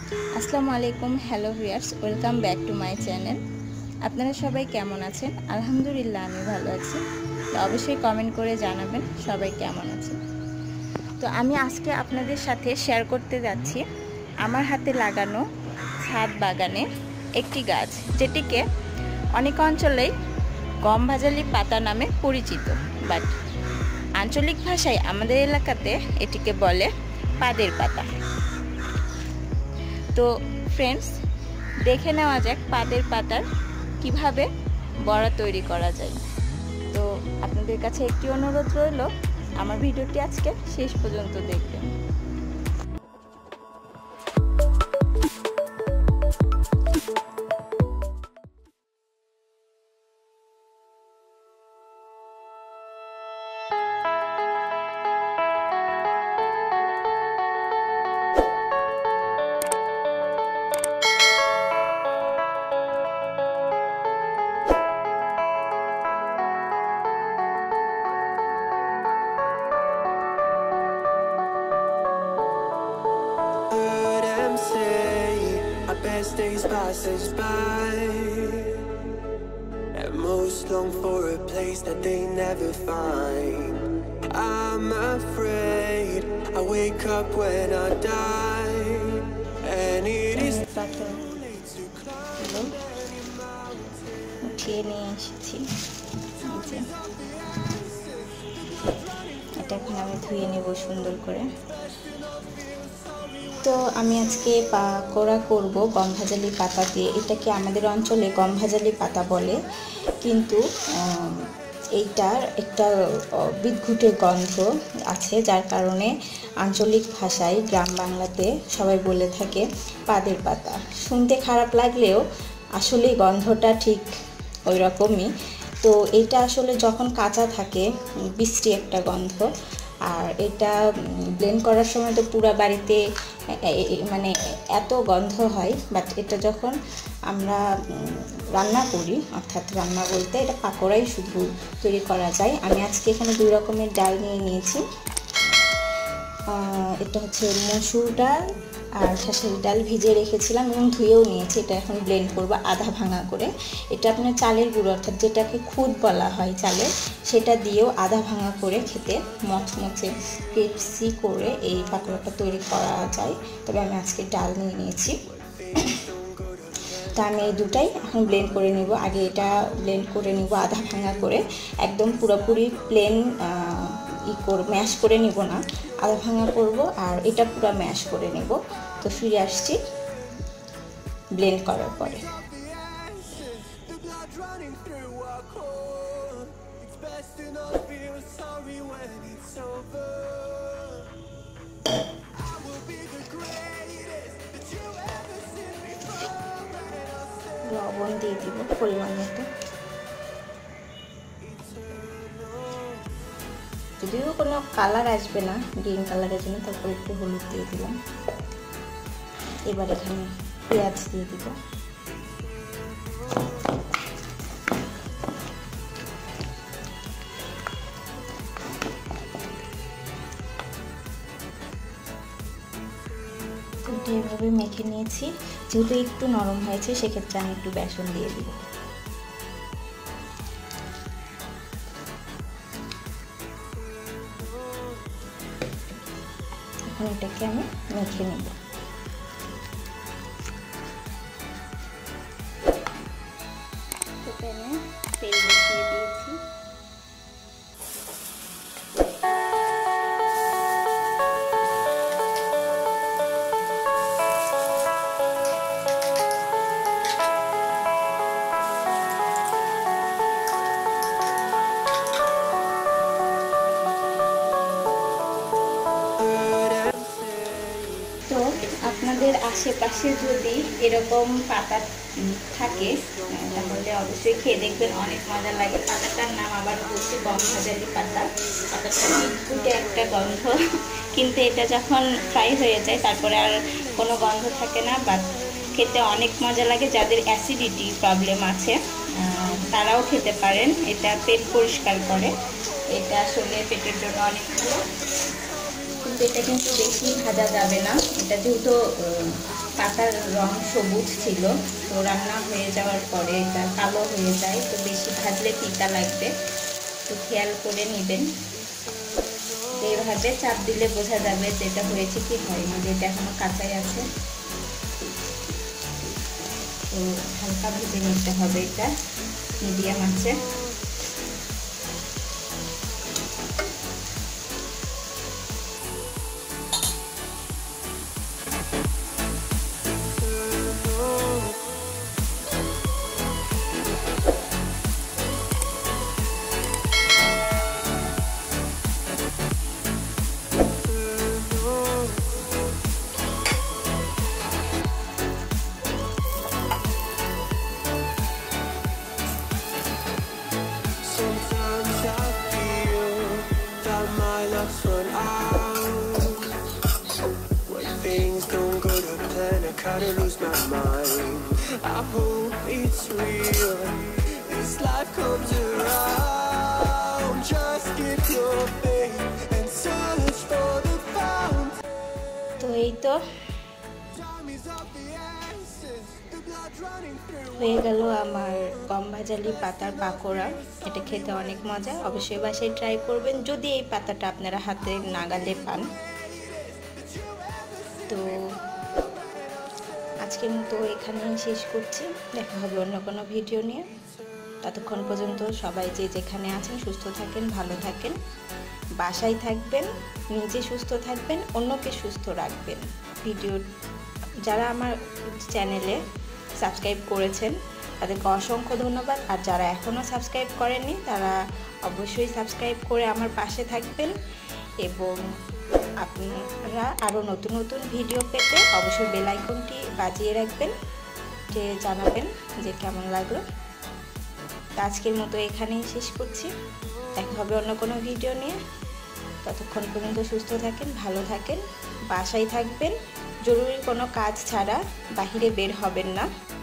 আসসালামু আলাইকুম, hello viewers, welcome back to my channel. আপনারা সবাই কেমন আছেন? আলহামদুলিল্লাহ আমি ভালো আছি। তো অবশ্যই কমেন্ট করে জানাবেন সবাই কেমন আছে। তো আমি আজকে আপনাদের সাথে শেয়ার করতে যাচ্ছি আমার হাতে লাগানো ছাদ বাগানে একটি গাছ, যেটিকে অনেক অঞ্চলেই গম ভাজালি পাতা নামে পরিচিত, বাট আঞ্চলিক ভাষায় আমাদের এলাকাতে এটিকে বলে পাদের পাতা। তো ফ্রেন্ডস, দেখে নেওয়া যাক পাদের পাতার কিভাবে বড়া তৈরি করা যায়। তো আপনাদের কাছে একটি অনুরোধ রইল, আমার ভিডিওটি আজকে শেষ পর্যন্ত দেখবেন। Best days passes by, and most long for a place that they never find. I'm afraid I wake up when I die, and it is উঠিয়ে নিয়ে এসেছি। এটা এখন আমি ধুয়ে নেব সুন্দর করে। তো আমি আজকে পাকোড়া করব গম ভাজালি পাতা দিয়ে। এটাকে আমাদের অঞ্চলে গম ভাজালি পাতা বলে, কিন্তু এইটার একটা বিদঘুটে গন্ধ আছে, যার কারণে আঞ্চলিক ভাষায় গ্রাম বাংলাতে সবাই বলে থাকে পাদের পাতা। শুনতে খারাপ লাগলেও আসলে গন্ধটা ঠিক ওই রকমই। তো এটা আসলে যখন কাঁচা থাকে বিশ্রী একটা গন্ধ, আর এটা ব্লেন্ড করার সময় তো পুরো বাড়িতে মানে এত গন্ধ হয়। বাট এটা যখন আমরা রান্না করি, অর্থাৎ রান্না বলতে এটা পাকোড়াই শুধু তৈরি করা যায়। আমি আজকে এখানে 2 রকমের ডাল নিয়ে নিয়েছি। এটা হচ্ছে মসুর ডাল আর খেসারি ডাল ভিজিয়ে রেখেছিলাম এবং ধুয়েও নিয়েছি। এটা এখন ব্লেন্ড করব আধা ভাঙা করে। এটা আপনার চালের গুঁড়ো, অর্থাৎ যেটাকে খুদ বলা হয় চালের, সেটা দিয়েও আধা ভাঙা করে খেতে মচমচে ক্রিসপি করে এই পাকোড়াটা তৈরি করা যায়। তবে আমি আজকে ডাল নিয়ে নিয়েছি। তা আমি এই দুটাই এখন ব্লেন্ড করে নিব। আগে এটা ব্লেন্ড করে নিব আধা ভাঙা করে, একদম পুরোপুরি প্লেন ম্যাশ করে নিব না, আধা ভাঙা করব। আর এটা পুরো ম্যাশ করে নেব। তো ফিরে আসছি ব্লেন্ড করার পরে। লবণ দিয়ে দিব পরিমাণ মতো। যদিও কোনো কালার আসবে না, গ্রিন কালারের জন্য, তারপর একটু হলুদ দিয়ে দিলাম। এবার এখানে পেঁয়াজ দিয়ে দিব। এভাবে মেখে নিয়েছি। যেহেতু একটু নরম হয়েছে, সেক্ষেত্রে আমি একটু বেসন দিয়ে দিব। এখন এটাকে আমি মেখে নেব। প্যানে তেল বসিয়ে দিয়েছি। তো আপনাদের আশেপাশে যদি এরকম পাতা থাকে তাহলে অবশ্যই খেয়ে দেখবেন, অনেক মজা লাগে। পাতাটার নাম আবার হচ্ছে গম ভাজালি পাতা। পাতাটা বিদঘুটে একটা গন্ধ, কিন্তু এটা যখন ফ্রাই হয়ে যায় তারপরে আর কোনো গন্ধ থাকে না, বা খেতে অনেক মজা লাগে। যাদের অ্যাসিডিটি প্রবলেম আছে তারাও খেতে পারেন। এটা পেট পরিষ্কার করে, এটা আসলে পেটের জন্য অনেক ভালো। কিন্তু এটা কিন্তু বেশি ভাজা যাবে না, এটা যেহেতু পাতার রং সবুজ ছিল, তো রান্না হয়ে যাওয়ার পরে এটা কালো হয়ে যায়, তো বেশি ভাজলে তিতা লাগবে, তো খেয়াল করে নেবেন। এইভাবে চাপ দিলে বোঝা যাবে যেটা হয়েছে কি হয়নি, যেটা এখনো কাঁচাই আছে। তো হালকা ভেজে নিতে হবে এটা মিডিয়াম আছে। Run out when things don't go to plan. I kinda lose my mind. I hope it's real. This life comes around. Just give your faith and search for the fountain. তো এই তো হয়ে গেল আমার গম ভাজালি পাতার পাকোড়া। এটা খেতে অনেক মজা, অবশ্যই বাসায় ট্রাই করবেন যদি এই পাতাটা আপনারা হাতে নাগালে পান। তো আজকের মতো এখানে শেষ করছি, দেখা হবে অন্য কোনো ভিডিও নিয়ে। ততক্ষণ পর্যন্ত সবাই যে যেখানে আছেন সুস্থ থাকেন, ভালো থাকেন, বাসায় থাকবেন, নিজে সুস্থ থাকবেন, অন্যকে সুস্থ রাখবেন। ভিডিও যারা আমার চ্যানেলে সাবস্ক্রাইব করেছেন তাদেরকে অসংখ্য ধন্যবাদ, আর যারা এখনও সাবস্ক্রাইব করেননি তারা অবশ্যই সাবস্ক্রাইব করে আমার পাশে থাকবেন, এবং আপনারা আরও নতুন নতুন ভিডিও পেতে অবশ্যই বেল আইকনটি বাজিয়ে রাখবেন, যে জানাবেন যে কেমন লাগলো। আজকের মতো এখানেই শেষ করছি, দেখা হবে অন্য কোনো ভিডিও নিয়ে। ততক্ষণ পর্যন্ত সুস্থ থাকেন, ভালো থাকেন, বাসায় থাকবেন, জরুরি কোনো কাজ ছাড়া বাহিরে বের হবেন না।